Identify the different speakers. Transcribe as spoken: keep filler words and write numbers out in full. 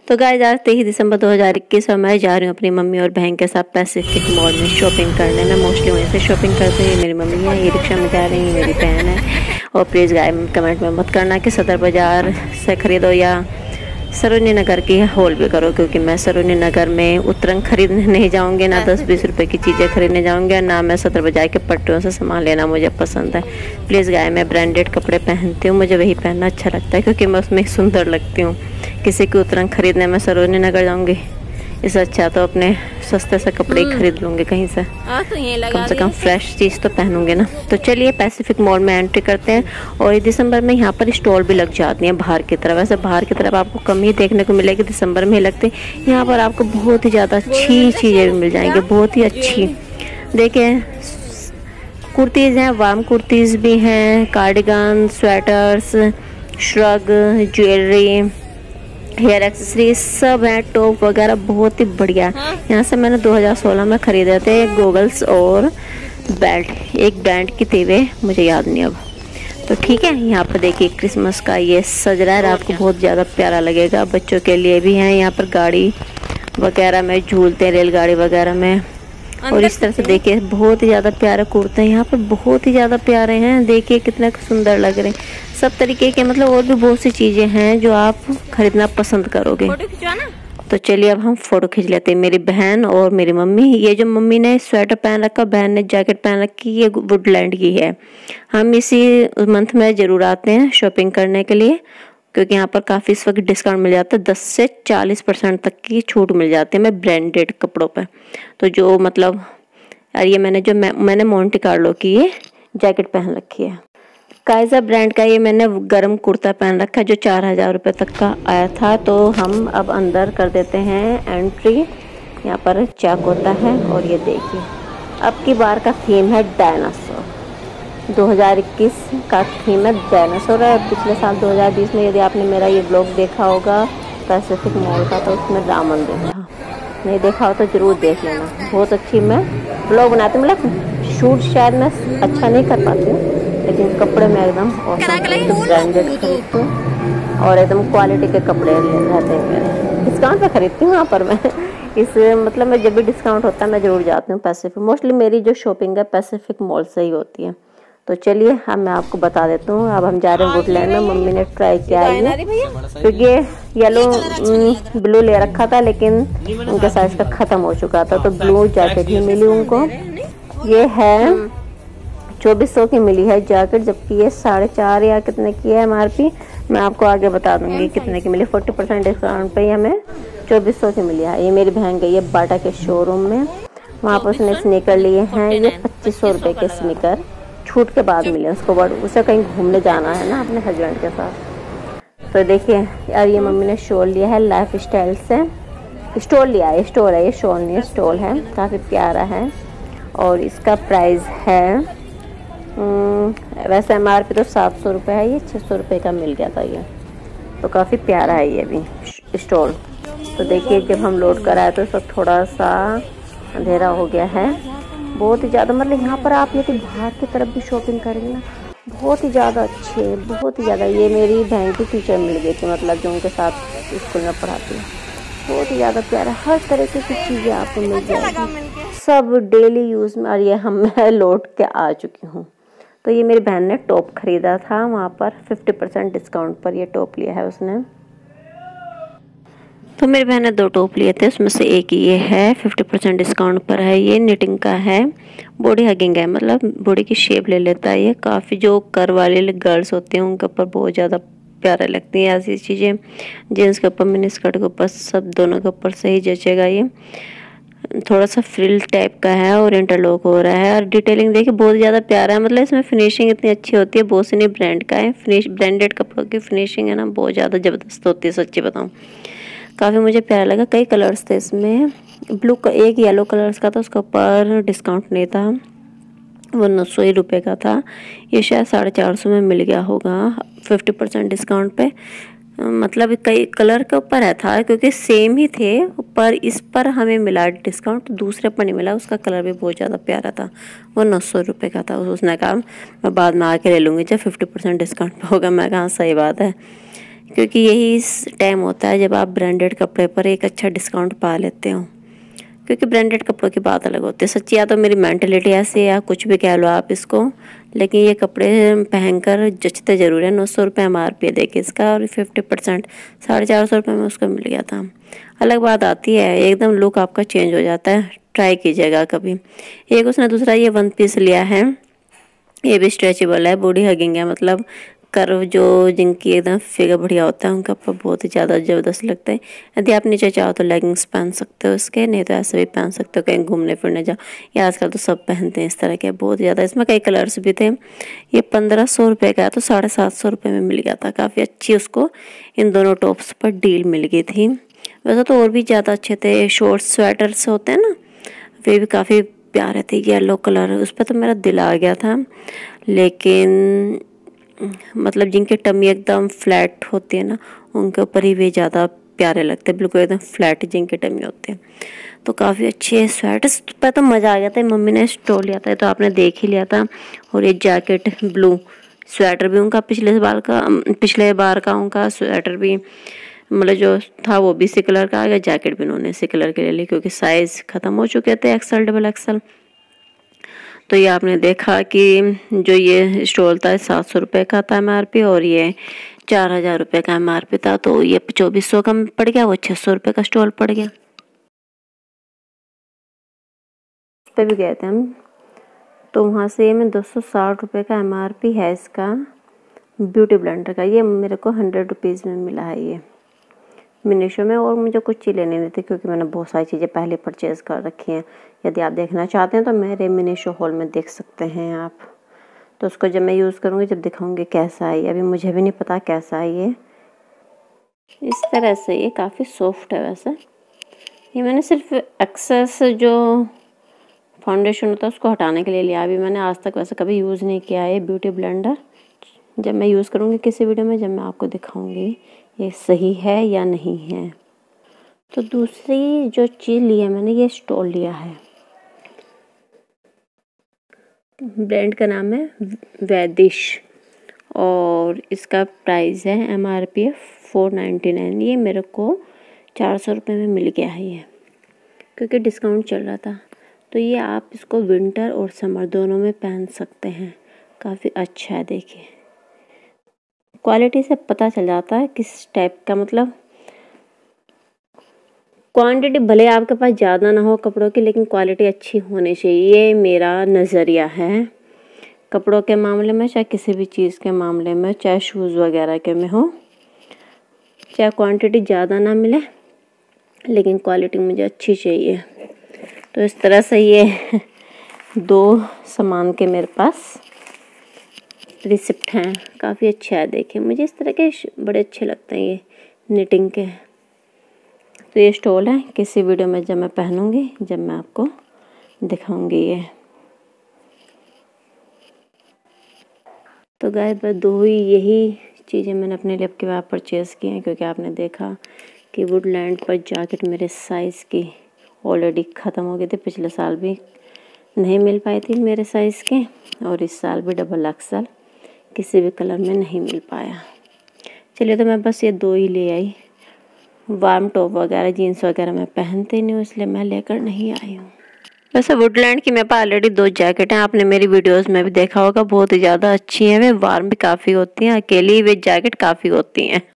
Speaker 1: तो गाइस आज तेईस दिसंबर दो हज़ार इक्कीस और मैं जा रही हूँ अपनी मम्मी और बहन के साथ पैसिफिक मॉल में शॉपिंग करने। मैं मोस्टली वहीं से शॉपिंग करती हूँ। मेरी मम्मी है, ये रिक्शा में जा रही है, मेरी बहन है। और प्लीज़ गाइस कमेंट में मत करना कि सदर बाज़ार से ख़रीदो या सरोजनी नगर की हॉल भी करो, क्योंकि मैं सरोजनी नगर में उतरंग खरीदने नहीं जाऊंगी, ना दस बीस रुपए की चीज़ें खरीदने जाऊंगी, ना मैं सदर बाजार के पट्टियों से सामान लेना मुझे पसंद है। प्लीज़ गाय मैं ब्रांडेड कपड़े पहनती हूँ, मुझे वही पहनना अच्छा लगता है क्योंकि मैं उसमें सुंदर लगती हूँ। किसी की उतरंग खरीदने में सरोजनी नगर जाऊँगी, इससे अच्छा तो अपने सस्ते से कपड़े ही खरीद लूँगी कहीं से, कम से कम फ्रेश चीज़ तो पहनूंगी ना। तो चलिए पैसिफिक मॉल में एंट्री करते हैं। और दिसंबर में यहाँ पर स्टॉल भी लग जाती हैं बाहर की तरफ। वैसे बाहर की तरफ आपको कम ही देखने को मिलेगी, दिसंबर में ही लगते हैं। यहाँ पर आपको बहुत ही ज़्यादा अच्छी चीज़ें भी मिल जाएंगी, बहुत ही अच्छी। देखिए कुर्तीज़ हैं, वार्म कुर्तीज़ भी हैं, cardigan, sweaters, shrug, jewellery, hair accessories सब है, टॉप वगैरह बहुत ही बढ़िया। यहाँ से मैंने दो हज़ार सोलह में खरीदे थे गॉगल्स और बेल्ट, एक ब्रांड की थी वे, मुझे याद नहीं अब। तो ठीक है, यहाँ पर देखिए क्रिसमस का ये सज रहा है, रात को बहुत ज़्यादा प्यारा लगेगा। बच्चों के लिए भी हैं यहाँ पर, गाड़ी वगैरह में झूलते हैं, रेलगाड़ी वगैरह में। और इस तरह से देखिए बहुत ही ज़्यादा प्यारे कुर्ते हैं यहाँ पर, बहुत ही ज़्यादा प्यारे हैं। देखिए कितने सुंदर लग रहे हैं सब तरीके के, मतलब और भी बहुत सी चीज़ें हैं जो आप खरीदना पसंद करोगे। तो चलिए अब हम फोटो खींच लेते हैं, मेरी बहन और मेरी मम्मी। ये जो मम्मी ने स्वेटर पहन रखा, बहन ने जैकेट पहन रखी, ये वुडलैंड की है। हम इसी मंथ में ज़रूर आते हैं शॉपिंग करने के लिए, क्योंकि यहाँ पर काफ़ी इस वक्त डिस्काउंट मिल जाता है, दस से चालीस परसेंट तक की छूट मिल जाती है मैं ब्रांडेड कपड़ों पे। तो जो मतलब यार ये मैंने जो मैं, मैंने मोंटे कार्लो की ये जैकेट पहन रखी है, काइजा ब्रांड का ये मैंने गर्म कुर्ता पहन रखा है जो चार हज़ार रुपये तक का आया था। तो हम अब अंदर कर देते हैं एंट्री। यहाँ पर चेक होता है और ये देखिए अब की बार का थीम है डायनासोर। दो हज़ार इक्कीस का थीम है डायनासोर है। पिछले साल दो हज़ार बीस में यदि आपने मेरा ये ब्लॉग देखा होगा पैसिफिक मॉल का, तो उसमें रामन देखा, नहीं देखा हो तो ज़रूर देख लेना। बहुत अच्छी मैं ब्लॉग बनाती हूँ, मतलब शूट शायद मैं अच्छा नहीं कर पाती हूँ, लेकिन कपड़े में एकदम ब्रांडेड खरीदती हूँ और एकदम क्वालिटी के कपड़े रहते हैं मेरे। डिस्काउंट पे खरीदती हूँ यहाँ पर मैं, इस मतलब मैं जब भी डिस्काउंट होता है मैं ज़रूर जाती हूँ पैसिफिक। मोस्टली मेरी जो शॉपिंग है पैसिफिक मॉल से ही होती है। तो चलिए अब मैं आपको बता देता हूँ, अब हम जा रहे हैं वुडलैंड में। मम्मी ने ट्राई किया है क्योंकि येलो ब्लू ले रखा था, लेकिन उनके साइज का ख़त्म हो चुका था, तो ब्लू जैकेट ही मिली उनको। ये है चौबीस सौ की मिली है जैकेट, जबकि ये साढ़े चार या कितने की है एम आर पी, मैं आपको आगे बता दूंगी कितने की मिली। फोर्टी परसेंट डिस्काउंट पे हमें चौबीस सौ की मिली है। ये मेरी बहन गई है बाटा के शोरूम में, वहाँ पर उसने स्नीकर लिए हैं, ये पच्चीस सौ रुपये के स्नीकर छूट के बाद मिले उसको, बट उसे कहीं घूमने जाना है ना अपने हस्बैंड के साथ। तो देखिए यार ये मम्मी ने शॉल लिया है लाइफ स्टाइल से, स्टॉल लिया है, स्टॉल है ये, शॉल नहीं है स्टॉल है, काफ़ी प्यारा है। और इसका प्राइस है वैसे एम आर पी तो सात सौ रुपये है, ये छः सौ रुपये का मिल गया था ये, तो काफ़ी प्यारा है ये भी स्टॉल। तो देखिए जब हम लोड कर आए तो इस वक्त थोड़ा सा अंधेरा हो गया है, बहुत ही ज़्यादा, मतलब यहाँ पर आप यदि बाहर की तरफ भी शॉपिंग करेंगे ना बहुत ही ज़्यादा अच्छी है, बहुत ही ज़्यादा। ये मेरी बहन की टीचर मिल गई थी, मतलब जो उनके साथ स्कूल में पढ़ाती है, बहुत ही ज़्यादा प्यारा, हर तरीके की चीज़ें आपको मिल जाएगी, सब डेली यूज़ में। और ये हम मैं लौट के आ चुकी हूँ। तो ये मेरी बहन ने टॉप ख़रीदा था वहाँ पर फिफ्टी परसेंट डिस्काउंट पर, ये टॉप लिया है उसने। तो मेरी बहन ने दो टॉप लिए थे, उसमें से एक ये है फिफ्टी परसेंट डिस्काउंट पर है, ये निटिंग का है, बॉडी हगिंग है, मतलब बॉडी की शेप ले लेता है ये। काफ़ी जो कर वाले गर्ल्स होते हैं उनके ऊपर बहुत ज़्यादा प्यारा लगती हैं ऐसी चीज़ें, जीन्स के ऊपर मिनी स्कर्ट के ऊपर सब दोनों के ऊपर सही जचेगा। ये थोड़ा सा फ्रिल टाइप का है और इंटरलॉक हो रहा है, और डिटेलिंग देखिए बहुत ज़्यादा प्यारा है, मतलब इसमें फिनिशिंग इतनी अच्छी होती है। बोसिनी ब्रांड का है, फिनिश ब्रांडेड कपड़ों की फिनिशिंग है ना बहुत ज़्यादा ज़बरदस्त होती है, सच्ची बताऊँ काफ़ी मुझे प्यारा लगा। कई कलर्स थे इसमें, ब्लू का एक येलो कलर्स का था, उसके ऊपर डिस्काउंट नहीं था, वो नौ सौ ही रुपये का था, ये शायद साढ़े चार सौ में मिल गया होगा फिफ्टी परसेंट डिस्काउंट पे। मतलब कई कलर के ऊपर है था क्योंकि सेम ही थे, पर इस पर हमें मिला डिस्काउंट, दूसरे पर नहीं मिला। उसका कलर भी बहुत ज़्यादा प्यारा था, वो नौ सौ रुपये का था। उसने कहा मैं बाद में आके ले लूँगी जब फिफ्टी परसेंट डिस्काउंट पे होगा। मैं कहा सही बात है, क्योंकि यही टाइम होता है जब आप ब्रांडेड कपड़े पर एक अच्छा डिस्काउंट पा लेते हो, क्योंकि ब्रांडेड कपड़ों की बात अलग होती है। सच्ची या तो मेरी मेंटलिटी ऐसी है या कुछ भी कह लो आप इसको, लेकिन ये कपड़े पहनकर जचते ज़रूर है। नौ सौ रुपये एम आर पी देखिए इसका, और फिफ्टी परसेंट साढ़े चार सौ रुपये में उसका मिल गया था। अलग बात आती है, एकदम लुक आपका चेंज हो जाता है। ट्राई कीजिएगा कभी। एक उसने दूसरा ये वन पीस लिया है, ये भी स्ट्रेचेबल है, बॉडी हगिंग है, मतलब कर्व जो जिनकी एकदम फिगर बढ़िया होता है उनका ऊपर बहुत ही ज़्यादा ज़बरदस्त लगता है। यदि आप नीचे चाहो तो लेगिंग्स पहन सकते हो इसके, नहीं तो ऐसे भी पहन सकते हो कहीं घूमने फिरने जाओ। ये आजकल तो सब पहनते हैं इस तरह के, बहुत ज़्यादा। इसमें कई कलर्स भी थे। ये पंद्रह सौ रुपये का है तो साढ़े सात सौ रुपये में मिल गया था। काफ़ी अच्छी उसको इन दोनों टॉप्स पर डील मिल गई थी। वैसे तो और भी ज़्यादा अच्छे थे। शॉर्ट स्वेटर्स होते हैं ना, वे भी काफ़ी प्यारे थे। येलो कलर, उस पर तो मेरा दिल आ गया था। लेकिन मतलब जिनके टमी एकदम फ्लैट होती है ना, उनके ऊपर ही वे ज़्यादा प्यारे लगते हैं, बिल्कुल एकदम फ्लैट जिनके टमी होते हैं। तो काफ़ी अच्छे स्वेटर्स पर तो मज़ा आ गया था। मम्मी ने स्टोल लिया था तो आपने देख ही लिया था। और ये जैकेट ब्लू स्वेटर भी उनका पिछले बार का पिछले बार का उनका स्वेटर भी मतलब जो था वो भी इसी कलर का आ गया। जैकेट भी उन्होंने इसी कलर के ले ली क्योंकि साइज़ ख़त्म हो चुके थे, एक्सल डबल एक्सल। तो ये आपने देखा कि जो ये स्टॉल था सात सौ रुपये का था एम आर पी, और ये चार हज़ार रुपये का एम आर पी था। तो ये चौबीस सौ का पड़ गया, वो छः सौ रुपये का स्टॉल पड़ गया। उस पर भी गए थे हम, तो वहाँ से मैं दो सौ साठ रुपये का एम आर पी है इसका ब्यूटी ब्लेंडर का। ये मेरे को हंड्रेड रुपीज़ में मिला है ये मिनीशो में। और मुझे कुछ चीज़ लेनी नहीं थी क्योंकि मैंने बहुत सारी चीज़ें पहले परचेज़ कर रखी हैं। यदि आप देखना चाहते हैं तो मेरे मिनीशो हॉल में देख सकते हैं आप। तो उसको जब मैं यूज़ करूँगी जब दिखाऊंगी कैसा है। अभी मुझे भी नहीं पता कैसा है ये। इस तरह से ये काफ़ी सॉफ्ट है। वैसे ये मैंने सिर्फ एक्सेस जो फाउंडेशन होता है उसको हटाने के लिए लिया। अभी मैंने आज तक वैसे कभी यूज़ नहीं किया है ब्यूटी ब्लेंडर। जब मैं यूज़ करूँगी किसी वीडियो में, जब मैं आपको दिखाऊंगी ये सही है या नहीं है। तो दूसरी जो चीज़ ली है मैंने, ये स्टॉल लिया है। ब्रांड का नाम है वैदिश और इसका प्राइस है M R P four ninety nine. ये मेरे को चार सौ रुपये में मिल गया है ये, क्योंकि डिस्काउंट चल रहा था। तो ये आप इसको विंटर और समर दोनों में पहन सकते हैं। काफ़ी अच्छा है, देखिए क्वालिटी से पता चल जाता है किस टाइप का, मतलब क्वांटिटी भले आपके पास ज़्यादा ना हो कपड़ों की, लेकिन क्वालिटी अच्छी होनी चाहिए। ये मेरा नज़रिया है कपड़ों के मामले में, चाहे किसी भी चीज़ के मामले में, चाहे शूज़ वगैरह के में हो। चाहे क्वांटिटी ज़्यादा ना मिले लेकिन क्वालिटी मुझे अच्छी चाहिए। तो इस तरह से ये दो सामान के मेरे पास रिसिप्ट हैं। काफ़ी अच्छा है, देखिए मुझे इस तरह के बड़े अच्छे लगते हैं ये निटिंग के। तो ये स्टॉल है, किसी वीडियो में जब मैं पहनूंगी जब मैं आपको दिखाऊंगी ये। तो गाइस बस दो ही यही चीज़ें मैंने अपने लिए अब की बार परचेज़ की हैं, क्योंकि आपने देखा कि वुडलैंड पर जैकेट मेरे साइज़ की ऑलरेडी ख़त्म हो गई थी। पिछले साल भी नहीं मिल पाई थी मेरे साइज़ के, और इस साल भी डबल एक्सल किसी भी कलर में नहीं मिल पाया। चलिए तो मैं बस ये दो ही ले आई। वार्म टॉप वगैरह जीन्स वगैरह मैं पहनती नहीं हूँ, इसलिए मैं लेकर नहीं आई हूँ। वैसे वुडलैंड की मेरे पास ऑलरेडी दो जैकेट हैं, आपने मेरी वीडियोस में भी देखा होगा, बहुत ही ज़्यादा अच्छी हैं। वे वार्म भी काफ़ी होती हैं, अकेली वे जैकेट काफ़ी होती हैं।